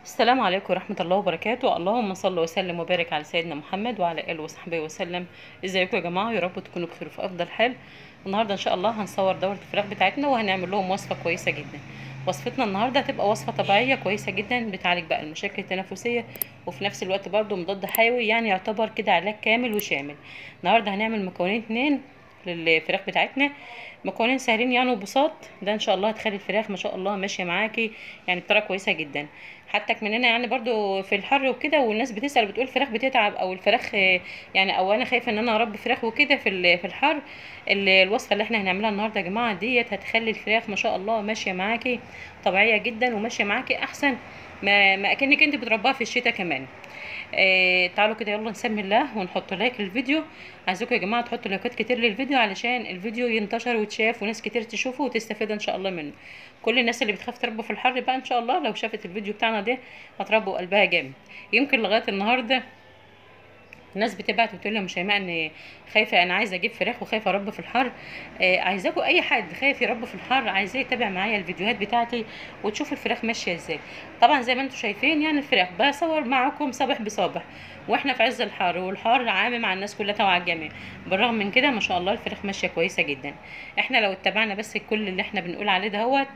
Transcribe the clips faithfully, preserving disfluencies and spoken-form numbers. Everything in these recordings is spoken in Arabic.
السلام عليكم ورحمة الله وبركاته. اللهم صل وسلم وبارك على سيدنا محمد وعلى آله وصحبه وسلم. ازيكم يا جماعة؟ يا رب تكونوا بخير وفي أفضل حال. النهاردة إن شاء الله هنصور دورة الفراخ بتاعتنا وهنعمل لهم وصفة كويسة جدا. وصفتنا النهاردة هتبقى وصفة طبيعية كويسة جدا بتعالج بقى المشاكل التنفسية، وفي نفس الوقت برضو مضاد حيوي، يعني يعتبر كده علاج كامل وشامل. النهاردة هنعمل مكونين اتنين للفراخ بتاعتنا، مكونين سهلين يعني وبساط. ده ان شاء الله هتخلي الفراخ ما شاء الله ماشيه معاكي يعني بطريقه كويسه جدا. حتى مننا يعني برضو في الحر وكده، والناس بتسأل بتقول الفراخ بتتعب او الفراخ آه، يعني او انا خايفه ان انا اربي فراخ وكده في ال- في الحر. ال- الوصفه اللي احنا هنعملها النهارده يا جماعه ديت هتخلي الفراخ ما شاء الله ماشيه معاكي طبيعيه جدا وماشيه معاكي احسن ما ما اكنك انت بتربيها في الشتاء كمان. آه تعالوا كده يلا نسمي الله ونحط لايك للفيديو. عايزاكم يا جماعه تحطوا لايكات كتير للفيديو علشان الفيديو ينتشر ويتشاف وناس كتير تشوفه وتستفيد ان شاء الله منه. كل الناس اللي بتخاف تربى في الحر بقى ان شاء الله لو شافت الفيديو بتاعنا ده هتربوا قلبها جامد. يمكن لغايه النهارده الناس بتبعت وتقول لي يا مش هيماء ان خايفه، انا عايزه اجيب فراخ وخايفه اربي في الحر. آه عايزاكم اي حد خايف يربي في الحر عايزاه يتابع معايا الفيديوهات بتاعتي وتشوف الفراخ ماشيه ازاي. طبعا زي ما انتم شايفين يعني الفراخ بصور معاكم صباح بصباح واحنا في عز الحر، والحر عامم مع الناس كلها وعلى الجميع. بالرغم من كده ما شاء الله الفراخ ماشيه كويسه جدا. احنا لو اتبعنا بس كل اللي احنا بنقول عليه دهوت،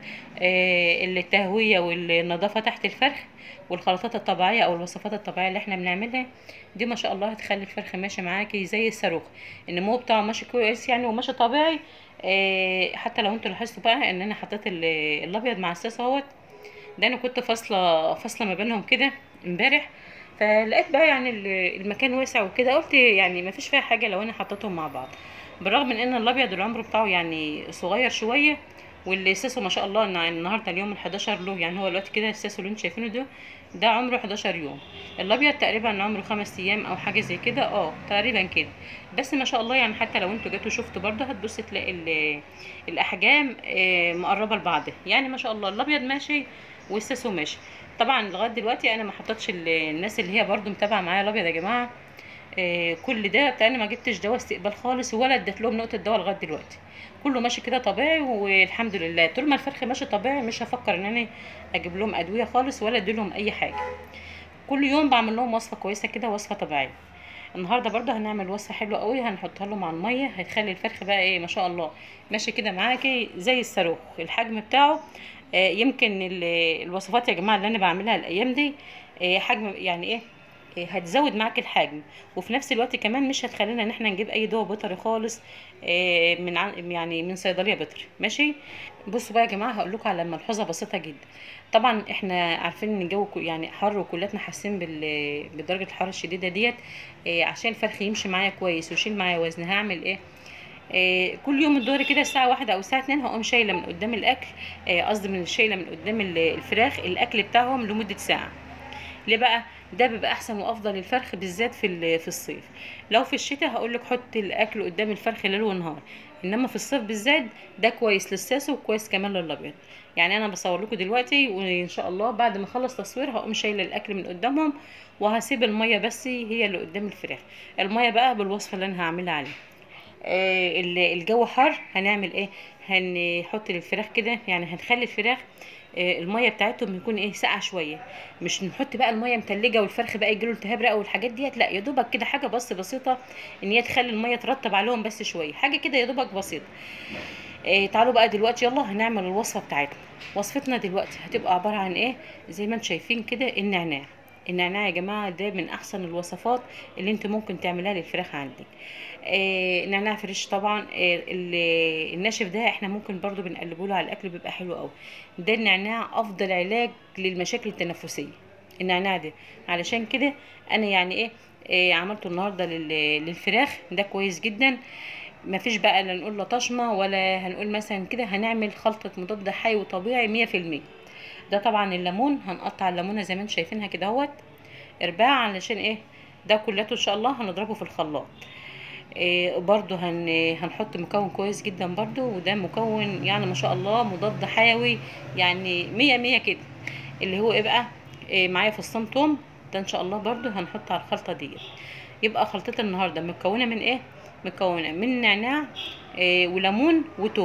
آه التهويه والنظافه تحت الفرخ والخلطات الطبيعيه او الوصفات الطبيعيه اللي احنا بنعملها دي، ما شاء الله هتخلي الفرخ ماشي معاكي زي الصاروخ. النمو بتاعه ماشي كويس يعني وماشي طبيعي. آه حتى لو انتوا لاحظتوا بقى ان انا حطيت ال- الابيض مع الساس اهوت. ده انا كنت فاصله فاصله ما بينهم كده امبارح، فلقيت بقى يعني ال- المكان واسع وكده، قلت يعني ما فيش فيها حاجه لو انا حطيتهم مع بعض. بالرغم من ان الابيض العمر بتاعه يعني صغير شويه، واللي ساسه ما شاء الله إن النهارده اليوم الحداشر له، يعني هو دلوقتي كده الساسه اللي انتوا شايفينه ده ده عمره حداشر يوم. الابيض تقريبا عمره خمس ايام او حاجه زي كده، اه تقريبا كده. بس ما شاء الله يعني حتى لو انتوا جيتوا شفتوا برضه هتبص تلاقي ال- الاحجام آه، مقربه لبعضها، يعني ما شاء الله الابيض ماشي والساسو ماشي. طبعا لغايه دلوقتي انا ما حطيتش ال- الناس اللي هي برضو متابعه معايا الابيض يا جماعه، آه كل ده انا ما جبتش دواء استقبال خالص ولا اديت لهم نقطه دواء لغايه دلوقتي. كله ماشي كده طبيعي والحمد لله. طول ما الفرخ ماشي طبيعي مش هفكر ان انا اجيب لهم ادويه خالص ولا ادي لهم اي حاجه. كل يوم بعمل لهم وصفه كويسه كده، وصفه طبيعيه. النهارده برضه هنعمل وصفه حلوه قوي هنحطها لهم على الميه، هتخلي الفرخ بقى ايه ما شاء الله ماشي كده معاكي زي الصاروخ. الحجم بتاعه آه يمكن ال- الوصفات يا جماعه اللي انا بعملها الايام دي آه حجم يعني ايه آه، هتزود معاك الحجم، وفي نفس الوقت كمان مش هتخلينا ان احنا نجيب اي دواء بيطري خالص آه، من عن- يعني من صيدليه بيطري ماشي. بصوا بقى يا جماعه هقول لكم على ملحوظه بسيطه جدا. طبعا احنا عارفين ان الجو كو- يعني حر وكلاتنا حاسين بال- بدرجه الحراره الشديده ديت. إيه عشان الفرخ يمشي معايا كويس ويشيل معايا وزن هعمل ايه؟ إيه كل يوم الظهر كده الساعه واحدة او الساعه اتنين هقوم شايله من قدام الاكل، إيه قصدي من شايله من قدام ال- الفراخ الاكل بتاعهم لمده ساعه. ليه بقى؟ ده بيبقى احسن وافضل للفرخ بالذات في ال- في الصيف. لو في الشتاء هقول لك حط الاكل قدام الفرخ ليل ونهار، انما في الصيف بالذات ده كويس للساسو وكويس كمان للابيض. يعني انا بصور لكم دلوقتي وان شاء الله بعد ما اخلص تصوير هقوم شايله الاكل من قدامهم وهسيب الميه بس هي اللي قدام الفراخ. الميه بقى بالوصفه اللي انا هعملها عليها. آه، ال- الجو حر هنعمل ايه؟ هنحط للفراخ كده يعني هنخلي الفراخ آه، الميه بتاعتهم يكون ايه ساقعه شويه. مش نحط بقى الميه متلجه والفرخ بقى يجيله التهاب رئه والحاجات ديت، لا يا دوبك كده حاجه بس بسيطه ان هي تخلي الميه ترطب عليهم بس شويه، حاجه كده يا دوبك بسيطه. آه تعالوا بقى دلوقتي يلا هنعمل الوصفه بتاعتنا. وصفتنا دلوقتي هتبقى عباره عن ايه؟ زي ما انتم شايفين كده النعناع. النعناع يا جماعه ده من احسن الوصفات اللي انت ممكن تعملها للفراخ عندك. آه نعناع فريش طبعا. آه ال- الناشف ده احنا ممكن برضو بنقلبه له على الاكل بيبقى حلو قوي. ده النعناع افضل علاج للمشاكل التنفسيه، النعناع ده. علشان كده انا يعني ايه آه عملته النهارده لل- للفراخ ده كويس جدا. مفيش بقى لا نقول لا طشمه ولا هنقول مثلا كده، هنعمل خلطه مضاد حيوي طبيعي مية في المية. ده طبعا الليمون هنقطع الليمونه زي ما انتم شايفينها كده اهوت ارباع، علشان ايه ده كلته ان شاء الله هنضربه في الخلاط. إيه برضو هن هنحط مكون كويس جدا برضو، وده مكون يعني ما شاء الله مضاد حيوي يعني مية مية كده. اللي هو ايه بقى؟ إيه معايا فصين توم، ده ان شاء الله برضو هنحط على الخلطة دي. يبقى خلطة النهاردة مكونة من ايه؟ مكونة من نعناع إيه وليمون وتوم.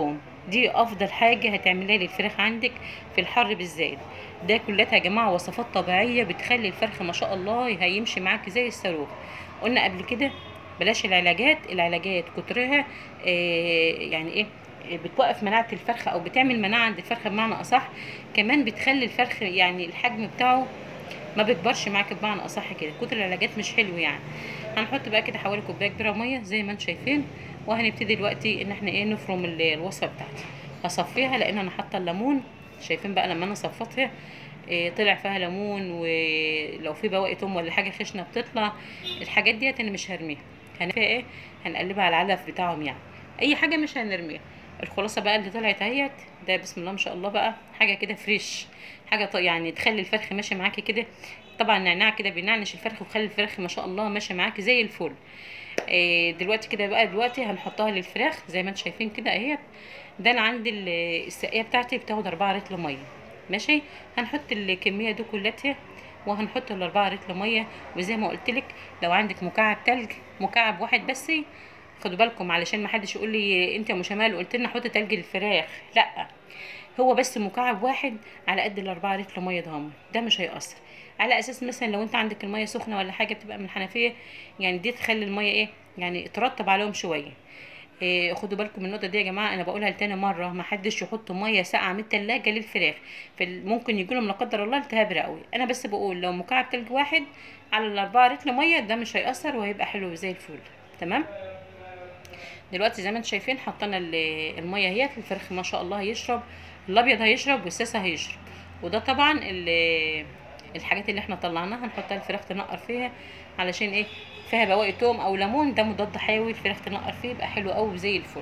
دي افضل حاجه هتعملها للفراخ عندك في الحر بالذات. ده كلها يا جماعه وصفات طبيعيه بتخلي الفرخ ما شاء الله هيمشي معاكي زي الصاروخ. قلنا قبل كده بلاش العلاجات، العلاجات كترها آه يعني ايه، بتوقف مناعه الفرخ او بتعمل مناعه عند الفرخ بمعنى اصح. كمان بتخلي الفرخ يعني الحجم بتاعه ما بيكبرش معاك بمعنى اصح كده. كتر العلاجات مش حلو يعني. هنحط بقى كده حوالي كوبايه كبيره ميه زي ما انتم شايفين، وهنبتدي دلوقتي ان احنا ايه نفرم ال- الوصفه بتاعتي. هصفيها لان انا حاطه الليمون. شايفين بقى لما انا صفيتها إيه طلع فيها ليمون، ولو في بواقي توم ولا حاجه خشنه بتطلع. الحاجات ديت انا مش هرميها، هنفيها ايه، هنقلبها على العلف بتاعهم يعني. اي حاجه مش هنرميها. الخلاصه بقى اللي طلعت اهيت، ده بسم الله ما شاء الله بقى حاجه كده فريش، حاجه ط- يعني تخلي الفرخ ماشي معاكي كده. طبعا النعناع كده بينعنش الفرخ ويخلي الفرخ ما شاء الله ماشي معاكي زي الفل. إيه دلوقتي كده بقى، دلوقتي هنحطها للفراخ زي ما انتم شايفين كده اهيت. ده انا عندي ال- السقيه بتاعتي بتاخد أربعة لتر ميه. ماشي. هنحط الكميه دي كلها، وهنحط الأربعة لتر ميه. وزي ما قلت لك، لو عندك مكعب تلج، مكعب واحد بس. خدوا بالكم علشان ما حدش يقول لي انت يا ام شمال قلت لنا حط تلج للفراخ، لا، هو بس مكعب واحد على قد الأربعة لتر ميه ده، ده مش هيأثر. على اساس مثلا لو انت عندك الميه سخنه ولا حاجه بتبقى من الحنفيه، يعني دي تخلي الميه ايه، يعني ترطب عليهم شويه. إيه خدوا بالكم من النقطه دي يا جماعه، انا بقولها لتاني مره، ما حدش يحط ميه ساقعه من التلاجة للفراخ، ممكن يجي لهم لا قدر الله التهاب رئوي. انا بس بقول لو مكعب تلج واحد على الأربعة لتر ميه، ده مش هيأثر وهيبقى حلو زي الفل. تمام. دلوقتي زي ما انتم شايفين حطينا ال- الميه اهيت. الفرخ ما شاء الله هيشرب، الابيض هيشرب والساسه هيشرب. وده طبعا ال- الحاجات اللي احنا طلعناها هنحطها الفراخ تنقر فيها، علشان ايه، فيها بواقي توم او ليمون، ده مضاد حيوي، الفراخ تنقر فيه يبقى حلو قوي زي الفل.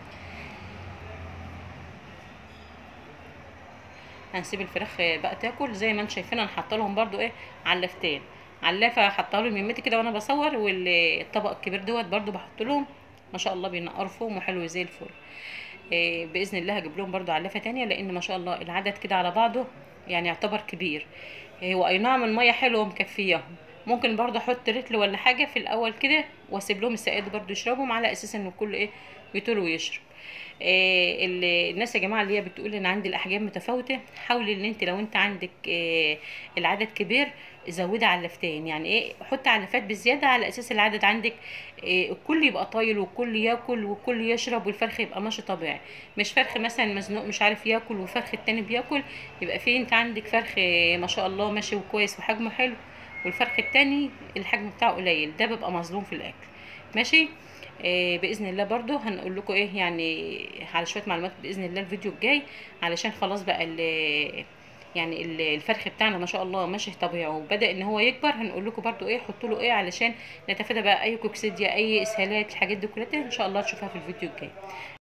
هنسيب الفراخ بقى تاكل. زي ما انتم شايفين انا حاطه لهم برده ايه، علفتين. علافه حاطه لهم يمتي كده وانا بصور، والطبق الكبير دوت برده بحط لهم. ما شاء الله بينقروا فيهم وحلو زي الفل. إيه باذن الله هجيب لهم برده علافه تانية، لان ما شاء الله العدد كده على بعضه يعني يعتبر كبير. إيه هو اي نعم الميه حلوه ومكفياهم. ممكن برده احط رتل ولا حاجه في الاول كده، واسيب لهم السائد برده يشربهم، على اساس ان الكل ايه يطول ويشرب. آه، ال- الناس يا جماعه اللي هي بتقول ان عندي الاحجام متفاوته، حاولي ان انت لو انت عندك آه، العدد كبير زودي علفتين، يعني ايه حطي علفات بزياده على اساس العدد عندك آه، الكل يبقى طايل والكل ياكل والكل يشرب والفرخ يبقى ماشي طبيعي. مش فرخ مثلا مزنوق مش عارف ياكل وفرخ التاني بياكل، يبقى في انت عندك فرخ آه، ما شاء الله ماشي وكويس وحجمه حلو، والفرخ التاني الحجم بتاعه قليل، ده بيبقى مظلوم في الاكل. ماشي. آه، باذن الله برضو هنقول لكم ايه يعني على شويه معلومات باذن الله الفيديو الجاي، علشان خلاص بقى ال- يعني ال- الفرخ بتاعنا ما شاء الله ماشي طبيعي وبدا ان هو يكبر. هنقول لكم برضو ايه حطوا له ايه، علشان نتفادى بقى اي كوكسيديا اي اسهالات، الحاجات دي كلها ان شاء الله تشوفها في الفيديو الجاي.